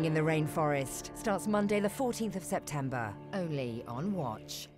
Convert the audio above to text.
in the Rainforest starts Monday the 14th of September, only on Watch.